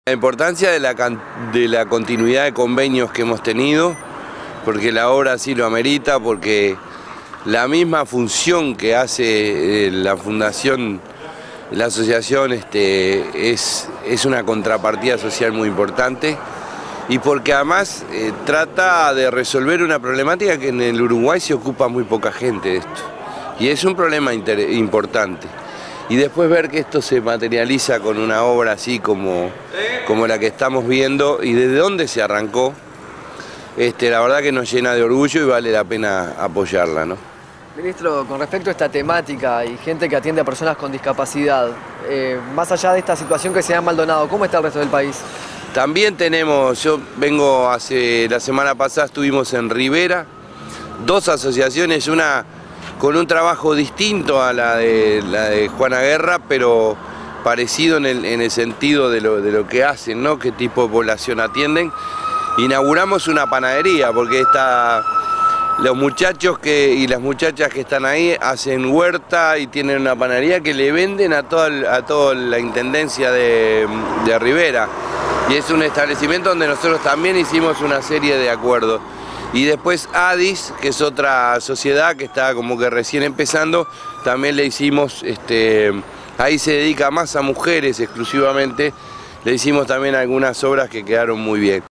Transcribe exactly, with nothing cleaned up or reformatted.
La importancia de la, de la continuidad de convenios que hemos tenido, porque la obra sí lo amerita, porque la misma función que hace la fundación, la asociación, este, es, es una contrapartida social muy importante, y porque además eh, trata de resolver una problemática que en el Uruguay se ocupa muy poca gente de esto, y es un problema importante. Y después ver que esto se materializa con una obra así como, como la que estamos viendo y desde dónde se arrancó, este, la verdad que nos llena de orgullo y vale la pena apoyarla, ¿no? Ministro, con respecto a esta temática y gente que atiende a personas con discapacidad, eh, más allá de esta situación que se da en Maldonado, ¿cómo está el resto del país? También tenemos, yo vengo hace, la semana pasada estuvimos en Rivera, dos asociaciones, una con un trabajo distinto a la de, la de Juana Guerra, pero parecido en el, en el sentido de lo, de lo que hacen, ¿no? Qué tipo de población atienden. Inauguramos una panadería, porque esta, los muchachos que, y las muchachas que están ahí hacen huerta y tienen una panadería que le venden a toda, a toda la intendencia de, de Rivera. Y es un establecimiento donde nosotros también hicimos una serie de acuerdos. Y después ADIS, que es otra sociedad que está como que recién empezando, también le hicimos, este, ahí se dedica más a mujeres exclusivamente, le hicimos también algunas obras que quedaron muy bien.